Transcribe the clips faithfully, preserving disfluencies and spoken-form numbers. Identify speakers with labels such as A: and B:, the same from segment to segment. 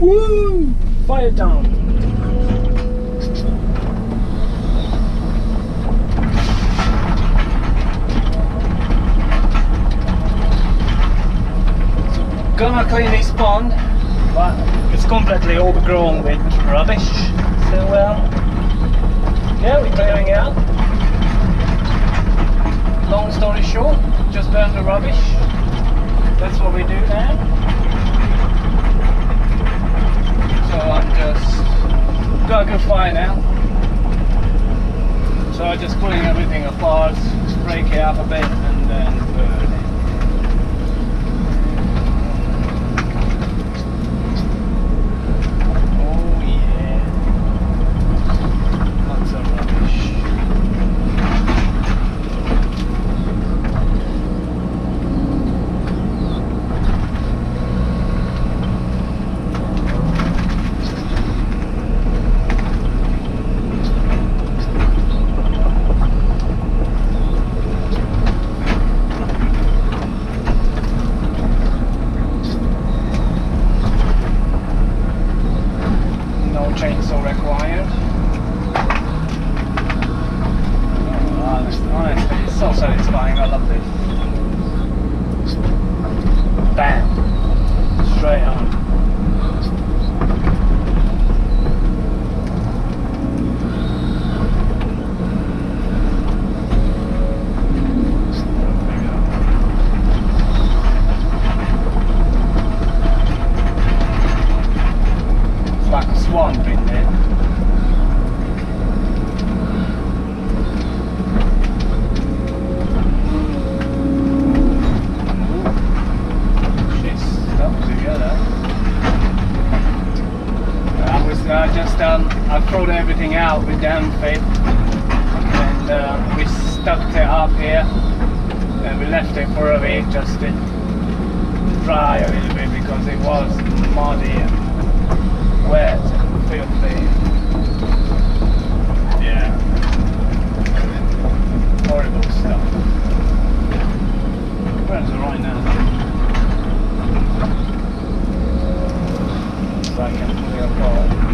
A: Woo! Fire down. So, gonna clean this pond, but it's completely overgrown with rubbish. So, well, yeah, we're clearing it out. Long story short, just burn the rubbish. That's what we do now. So I'm just got a good fire now. So I'm just pulling everything apart, break it up a bit, and then burn it. Oh yeah, lots of rubbish. Chainsaw required. Oh, honestly, honestly, it's so satisfying. I love this. Bam! Straight on. Like a swan been there. Shit, stuck together. I was uh, just um, I threw everything out with down fit, and uh, we stuck it up here, and we left it for a bit just to dry a little bit because it was muddy and wet and filthy. Yeah. Horrible stuff. Where's it right now? So I can pull it apart.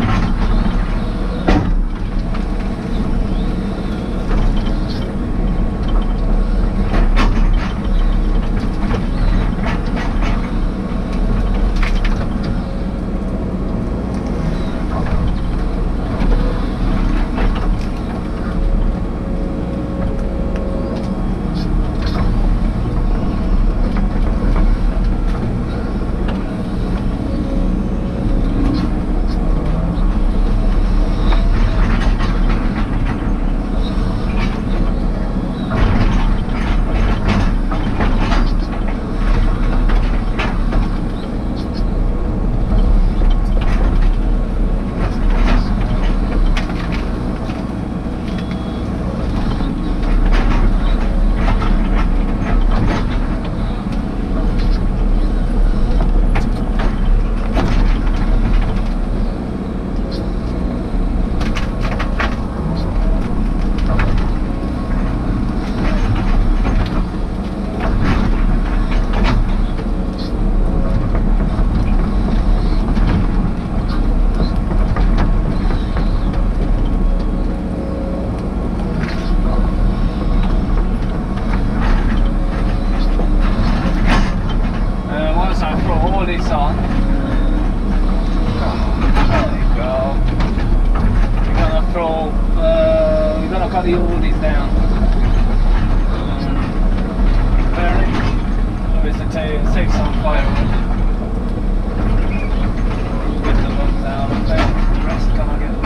A: This on. There you go. We're gonna throw, uh, we're gonna cut the oldies down. Um, burn it. Obviously, save some firewood. Get the bugs out of there. The rest gonna get.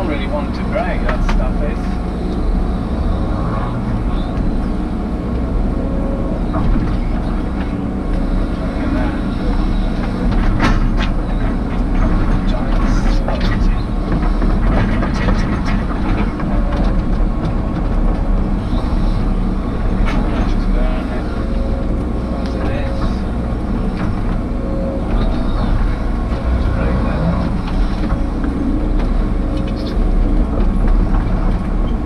A: really want to break, that stuff is. Look at that. Giant Silt. Just burn it as it is. Just break that.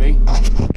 A: maybe.